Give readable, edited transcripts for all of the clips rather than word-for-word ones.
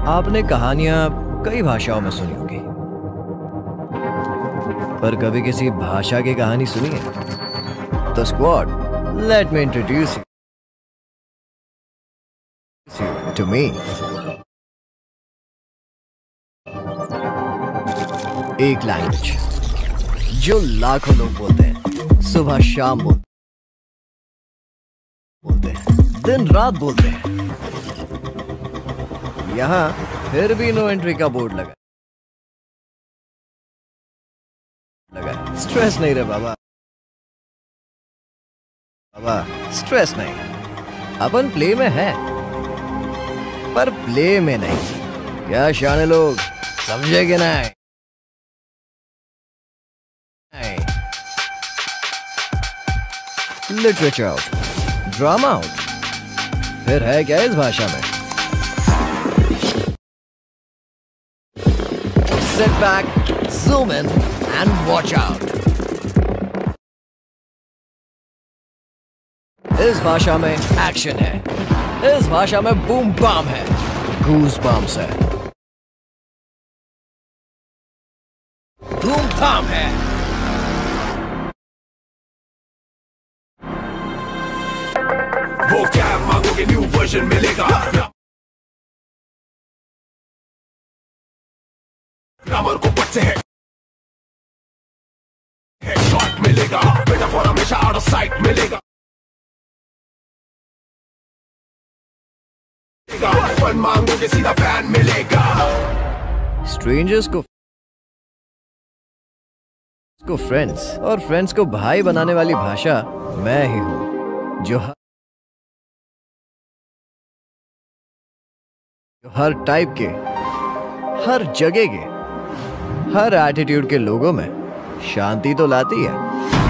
आपने कहानियां कई भाषाओं में सुनी होगी, पर कभी किसी भाषा की कहानी सुनी है? तो squad, let me introduce you to me. एक लैंग्वेज जो लाखों लोग बोलते हैं, सुबह शाम बोलते हैं, दिन रात बोलते हैं। यहाँ फिर भी नो एंट्री का बोर्ड लगा। स्ट्रेस नहीं रे बाबा, स्ट्रेस नहीं। अपन प्ले में है, पर प्ले में नहीं। क्या शाने लोग, समझे कि नहीं? लिटरेचर आउट, ड्रामा आउट, फिर है क्या इस भाषा में? Sit back, zoom in and watch out. इस भाषा में एक्शन है, इस भाषा में बूम बाम है, गूज बम्स है, धूमधाम है। वो क्या मांगोगे, न्यू वर्जन मिलेगा। ग्रामर को पट से है शॉट मिलेगा, मेटाफोर हमेशा आउट ऑफ साइट मिलेगा। वन मांगोगे सीधा बैन मिलेगा। स्ट्रेंजर्स को फ्रेंड्स और फ्रेंड्स को भाई बनाने वाली भाषा मैं ही हूं, जो हर टाइप के, हर जगह के, हर एटीट्यूड के लोगों में शांति तो लाती है,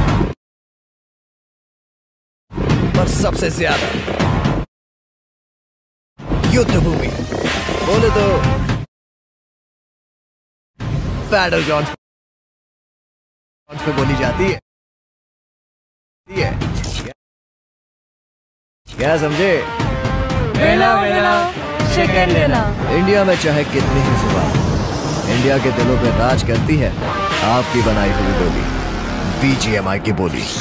पर सबसे ज्यादा युद्ध भूमि बोले तो बैटल ग्राउंड पे बोली जाती है। क्या समझे? वेला वेला शिकन लेला। इंडिया में चाहे कितनी ही जुबान, इंडिया के दिलों पे राज करती है आपकी बनाई हुई बोली, बीजीएमआई की बोली।